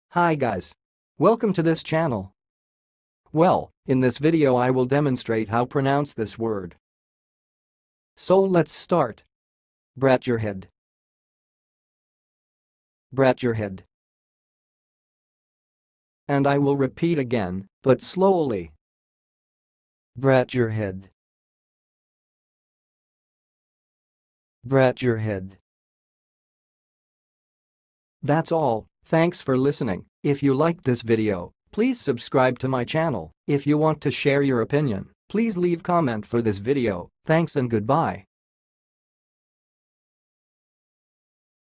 Hi guys. Welcome to this channel. Well, in this video I will demonstrate how pronounce this word. So let's start. Brettjarhead. Brettjarhead. And I will repeat again, but slowly. Brettjarhead. Brettjarhead. That's all. Thanks for listening. If you liked this video, please subscribe to my channel. If you want to share your opinion, please leave comment for this video. Thanks and goodbye.